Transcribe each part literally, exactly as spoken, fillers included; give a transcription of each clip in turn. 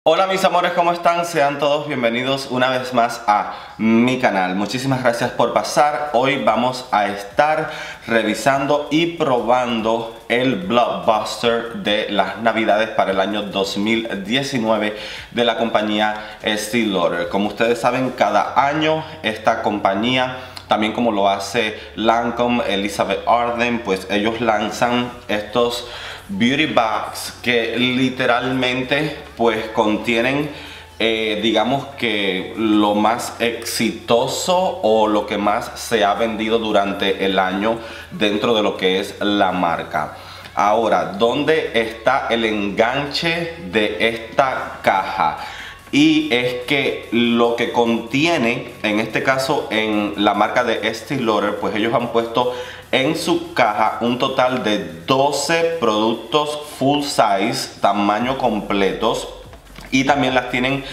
Hola mis amores, ¿cómo están? Sean todos bienvenidos una vez más a mi canal. Muchísimas gracias por pasar. Hoy vamos a estar revisando y probando el blockbuster de las navidades para el año dos mil diecinueve de la compañía Estée Lauder. Como ustedes saben, cada año esta compañía, también como lo hace Lancome, Elizabeth Arden, pues ellos lanzan estos beauty bags que literalmente pues contienen eh, digamos que lo más exitoso o lo que más se ha vendido durante el año dentro de lo que es la marca. Ahora, ¿dónde está el enganche de esta caja? Y es que lo que contiene, en este caso en la marca de Estée Lauder, pues ellos han puesto en su caja un total de doce productos full size, tamaño completos, y también las tienen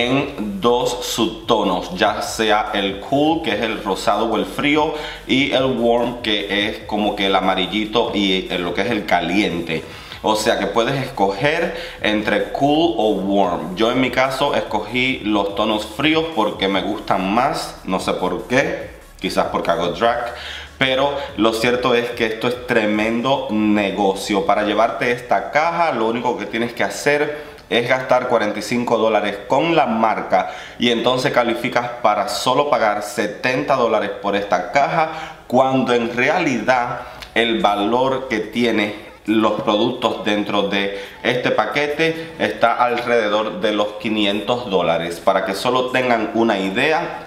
en dos subtonos, ya sea el cool, que es el rosado o el frío, y el warm, que es como que el amarillito y lo que es el caliente. O sea que puedes escoger entre cool o warm. Yo en mi caso escogí los tonos fríos porque me gustan más, no sé por qué, quizás porque hago drag. Pero lo cierto es que esto es tremendo negocio. Para llevarte esta caja, lo único que tienes que hacer es gastar cuarenta y cinco dólares con la marca y entonces calificas para solo pagar setenta dólares por esta caja, cuando en realidad el valor que tiene los productos dentro de este paquete está alrededor de los quinientos dólares. Para que solo tengan una idea,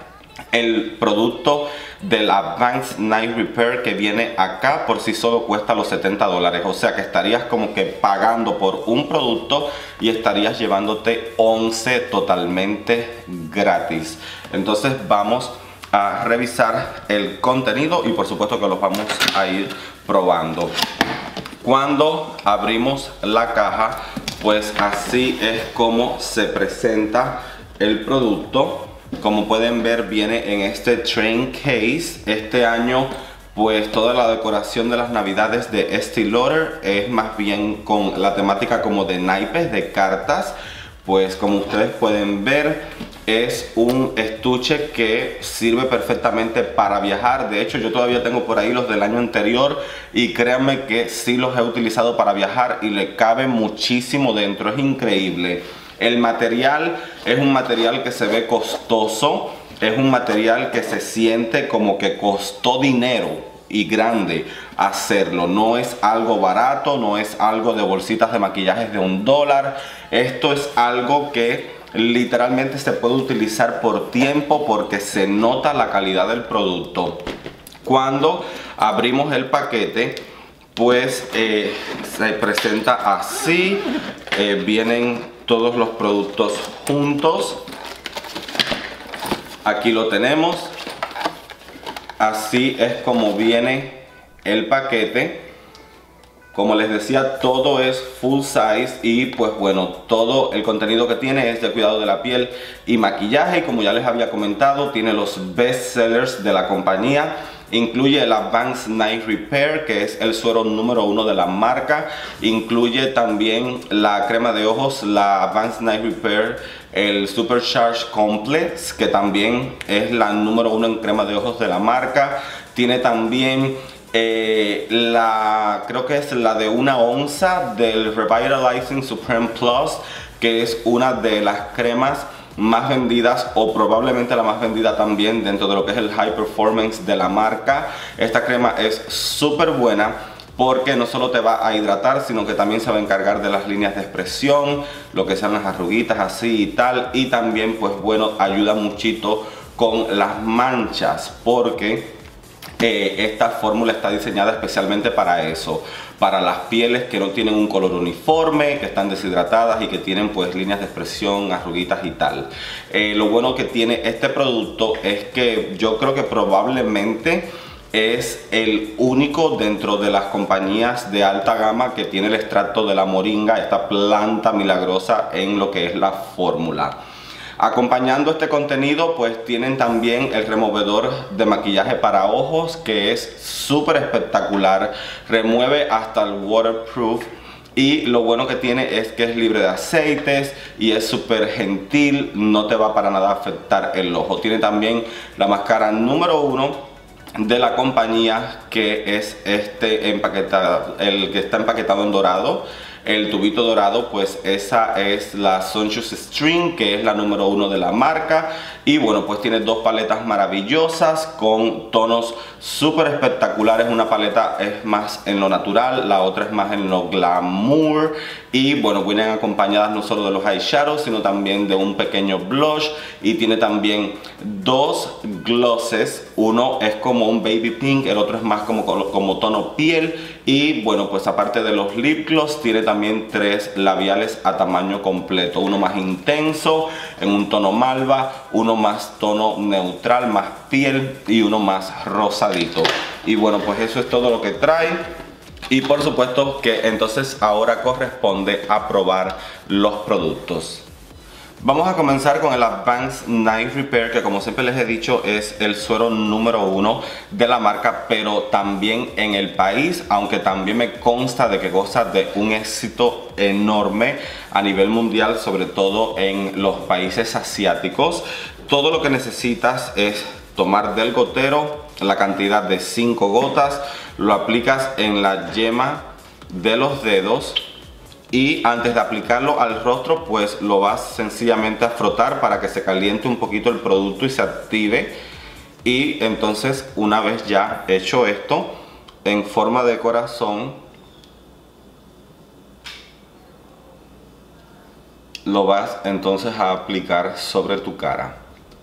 el producto del Advanced Night Repair que viene acá por sí solo cuesta los setenta dólares. O sea que estarías como que pagando por un producto y estarías llevándote once totalmente gratis. Entonces vamos a revisar el contenido y por supuesto que los vamos a ir probando. Cuando abrimos la caja, pues así es como se presenta el producto. Como pueden ver, viene en este train case. Este año pues toda la decoración de las navidades de Estée Lauder es más bien con la temática como de naipes, de cartas. Pues como ustedes pueden ver, es un estuche que sirve perfectamente para viajar. De hecho, yo todavía tengo por ahí los del año anterior y créanme que sí los he utilizado para viajar y le cabe muchísimo dentro. Es increíble. El material es un material que se ve costoso, es un material que se siente como que costó dinero y grande hacerlo. No es algo barato, no es algo de bolsitas de maquillajes de un dólar. Esto es algo que literalmente se puede utilizar por tiempo porque se nota la calidad del producto. Cuando abrimos el paquete, pues eh, se presenta así. Eh, vienen todos los productos juntos. Aquí lo tenemos. Así es como viene el paquete. Como les decía, todo es full size y pues bueno, todo el contenido que tiene es de cuidado de la piel y maquillaje. Y como ya les había comentado, tiene los best sellers de la compañía. Incluye el Advanced Night Repair, que es el suero número uno de la marca. Incluye también la crema de ojos, la Advanced Night Repair, el Supercharge Complex, que también es la número uno en crema de ojos de la marca. Tiene también eh, la, creo que es la de una onza del Revitalizing Supreme Plus, que es una de las cremas más vendidas o probablemente la más vendida también dentro de lo que es el High Performance de la marca. Esta crema es súper buena porque no solo te va a hidratar, sino que también se va a encargar de las líneas de expresión, lo que sean las arruguitas así y tal, y también pues bueno, ayuda muchito con las manchas porque Eh, esta fórmula está diseñada especialmente para eso, para las pieles que no tienen un color uniforme, que están deshidratadas y que tienen pues líneas de expresión, arruguitas y tal. Eh, lo bueno que tiene este producto es que yo creo que probablemente es el único dentro de las compañías de alta gama que tiene el extracto de la moringa, esta planta milagrosa, en lo que es la fórmula. Acompañando este contenido pues tienen también el removedor de maquillaje para ojos, que es súper espectacular, remueve hasta el waterproof Y lo bueno que tiene es que es libre de aceites y es súper gentil, no te va para nada a afectar el ojo. Tiene también la máscara número uno de la compañía, que es este empaquetado, el que está empaquetado en dorado. El tubito dorado, pues esa es la Sunshine String, que es la número uno de la marca. Y bueno, pues tiene dos paletas maravillosas con tonos súper espectaculares. Una paleta es más en lo natural, la otra es más en lo glamour. Y bueno, vienen acompañadas no solo de los eyeshadows, sino también de un pequeño blush. Y tiene también dos glosses. Uno es como un baby pink, el otro es más como, como tono piel. Y bueno, pues aparte de los lip gloss, tiene también tres labiales a tamaño completo. Uno más intenso, en un tono malva, uno más tono neutral, más piel, y uno más rosadito. Y bueno, pues eso es todo lo que trae. Y por supuesto que entonces ahora corresponde a probar los productos. Vamos a comenzar con el Advanced Night Repair, que como siempre les he dicho es el suero número uno de la marca, pero también en el país, aunque también me consta de que goza de un éxito enorme a nivel mundial, sobre todo en los países asiáticos. Todo lo que necesitas es tomar del gotero la cantidad de cinco gotas, lo aplicas en la yema de los dedos. Y antes de aplicarlo al rostro, pues lo vas sencillamente a frotar para que se caliente un poquito el producto y se active. Y entonces, una vez ya hecho esto, en forma de corazón, lo vas entonces a aplicar sobre tu cara.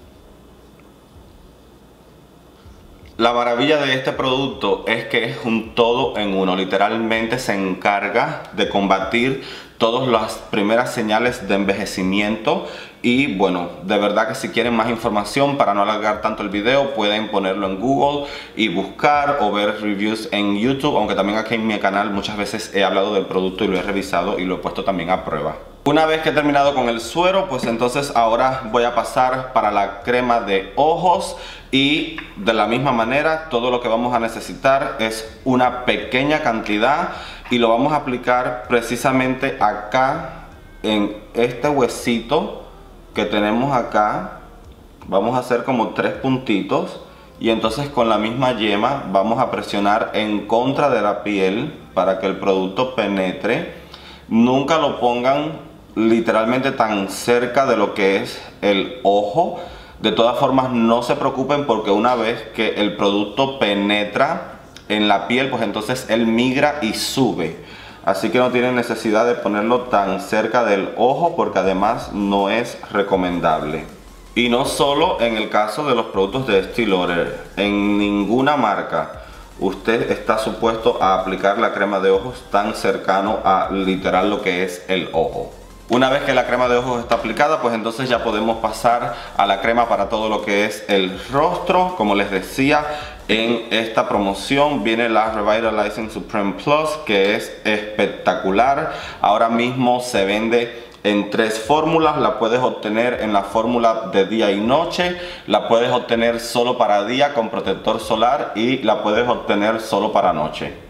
La maravilla de este producto es que es un todo en uno. Literalmente se encarga de combatir todas las primeras señales de envejecimiento. Y bueno, de verdad que si quieren más información, para no alargar tanto el video, pueden ponerlo en Google y buscar o ver reviews en YouTube. Aunque también aquí en mi canal muchas veces he hablado del producto y lo he revisado y lo he puesto también a prueba. Una vez que he terminado con el suero, pues entonces ahora voy a pasar para la crema de ojos. Y de la misma manera, todo lo que vamos a necesitar es una pequeña cantidad y lo vamos a aplicar precisamente acá en este huesito que tenemos acá. Vamos a hacer como tres puntitos y entonces con la misma yema vamos a presionar en contra de la piel para que el producto penetre. Nunca lo pongan literalmente tan cerca de lo que es el ojo. De todas formas, no se preocupen, porque una vez que el producto penetra en la piel, pues entonces él migra y sube. Así que no tienen necesidad de ponerlo tan cerca del ojo, porque además no es recomendable. Y no solo en el caso de los productos de Estée Lauder, en ninguna marca usted está supuesto a aplicar la crema de ojos tan cercano a literal lo que es el ojo. Una vez que la crema de ojos está aplicada, pues entonces ya podemos pasar a la crema para todo lo que es el rostro. Como les decía, en esta promoción viene la Revitalizing Supreme Plus, que es espectacular. Ahora mismo se vende en tres fórmulas. La puedes obtener en la fórmula de día y noche, la puedes obtener solo para día con protector solar y la puedes obtener solo para noche.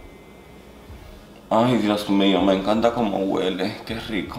Ay, Dios mío, me encanta cómo huele, qué rico.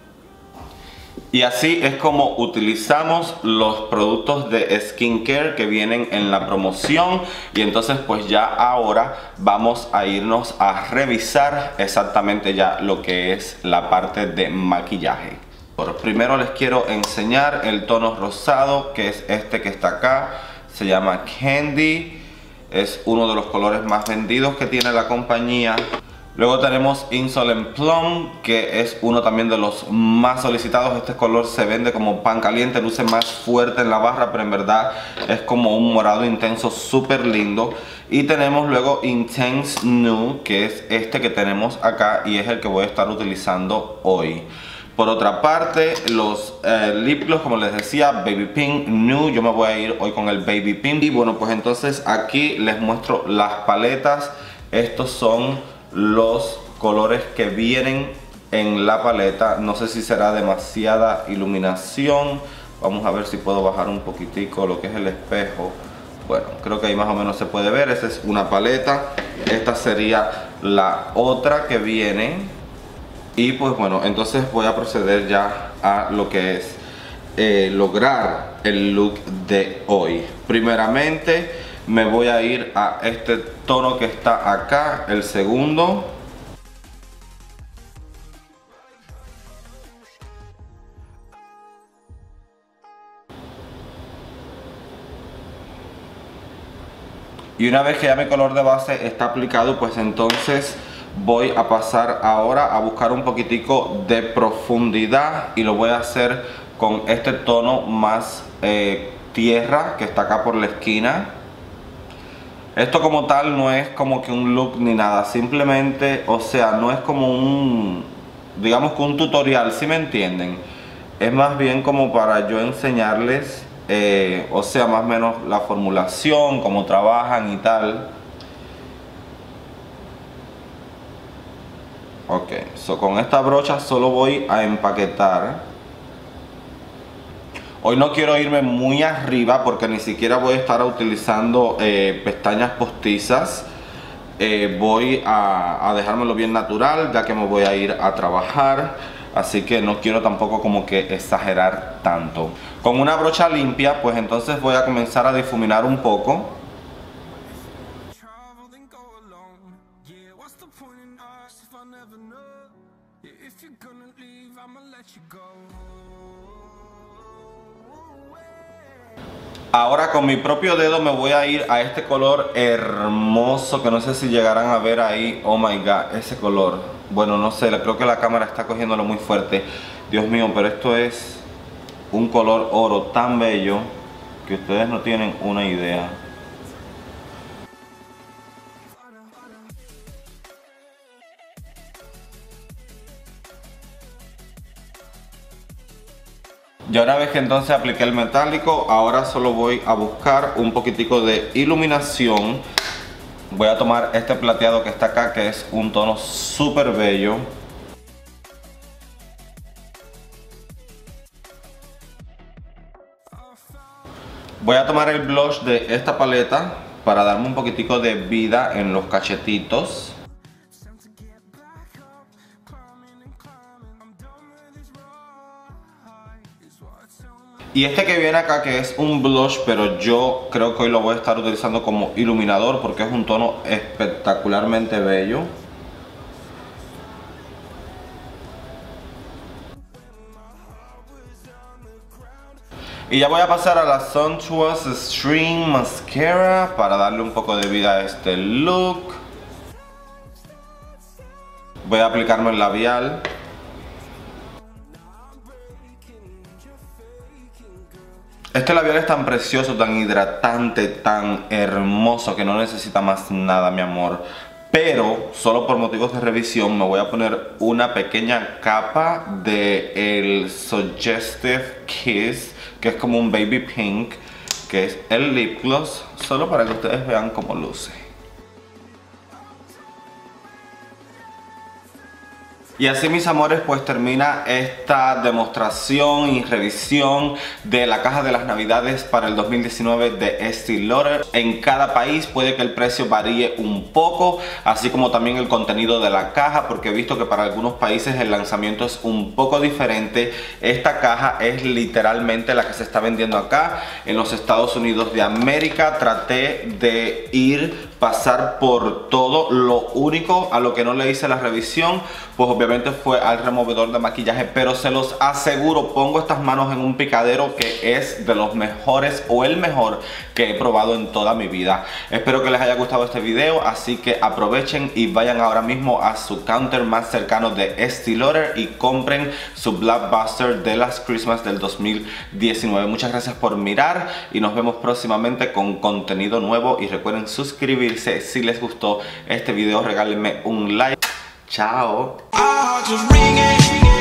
Y así es como utilizamos los productos de skincare que vienen en la promoción. Y entonces pues ya ahora vamos a irnos a revisar exactamente ya lo que es la parte de maquillaje. Por primero les quiero enseñar el tono rosado, que es este que está acá. Se llama Candy. Es uno de los colores más vendidos que tiene la compañía. Luego tenemos Insolent Plum, que es uno también de los más solicitados. Este color se vende como pan caliente, luce más fuerte en la barra, pero en verdad es como un morado intenso súper lindo. Y tenemos luego Intense Nude, que es este que tenemos acá y es el que voy a estar utilizando hoy. Por otra parte, los eh, lip gloss, como les decía, Baby Pink Nude. Yo me voy a ir hoy con el Baby Pink. Y bueno, pues entonces aquí les muestro las paletas. Estos son los colores que vienen en la paleta. No sé si será demasiada iluminación. Vamos a ver si puedo bajar un poquitico lo que es el espejo. Bueno, creo que ahí más o menos se puede ver. Esa es una paleta. Esta sería la otra que viene. Y pues bueno, entonces voy a proceder ya a lo que es eh, lograr el look de hoy. Primeramente me voy a ir a este tono que está acá, el segundo. Y una vez que ya mi color de base está aplicado, pues entonces voy a pasar ahora a buscar un poquitico de profundidad y lo voy a hacer con este tono más eh, tierra que está acá por la esquina. Esto como tal no es como que un look ni nada, simplemente, o sea, no es como un, digamos que un tutorial, ¿sí me entienden? Es más bien como para yo enseñarles, eh, o sea, más o menos la formulación, cómo trabajan y tal. Ok, so con esta brocha solo voy a empaquetar. Hoy no quiero irme muy arriba porque ni siquiera voy a estar utilizando eh, pestañas postizas. Eh, voy a, a dejármelo bien natural ya que me voy a ir a trabajar. Así que no quiero tampoco como que exagerar tanto. Con una brocha limpia, pues entonces voy a comenzar a difuminar un poco. Ahora con mi propio dedo me voy a ir a este color hermoso que no sé si llegarán a ver ahí. Oh my god, ese color. Bueno, no sé, creo que la cámara está cogiéndolo muy fuerte. Dios mío, pero esto es un color oro tan bello que ustedes no tienen una idea. Y una vez que entonces apliqué el metálico, ahora solo voy a buscar un poquitico de iluminación. Voy a tomar este plateado que está acá, que es un tono súper bello. Voy a tomar el blush de esta paleta para darme un poquitico de vida en los cachetitos. Y este que viene acá, que es un blush, pero yo creo que hoy lo voy a estar utilizando como iluminador porque es un tono espectacularmente bello. Y ya voy a pasar a la Sumptuous String Mascara para darle un poco de vida a este look. Voy a aplicarme el labial. Este labial es tan precioso, tan hidratante, tan hermoso que no necesita más nada, mi amor. Pero, solo por motivos de revisión, me voy a poner una pequeña capa de el Suggestive Kiss, que es como un baby pink, que es el lip gloss, solo para que ustedes vean cómo luce. Y así, mis amores, pues termina esta demostración y revisión de la caja de las navidades para el dos mil diecinueve de Estée Lauder. En cada país puede que el precio varíe un poco, así como también el contenido de la caja, porque he visto que para algunos países el lanzamiento es un poco diferente. Esta caja es literalmente la que se está vendiendo acá en los Estados Unidos de América. Traté de ir, pasar por todo. Lo único a lo que no le hice la revisión, pues obviamente fue al removedor de maquillaje, pero se los aseguro, pongo estas manos en un picadero que es de los mejores o el mejor que he probado en toda mi vida. Espero que les haya gustado este video, así que aprovechen y vayan ahora mismo a su counter más cercano de Estée Lauder y compren su blockbuster de las Christmas del dos mil diecinueve. Muchas gracias por mirar y nos vemos próximamente con contenido nuevo, y recuerden suscribirse si les gustó este video, regálenme un like. Chao.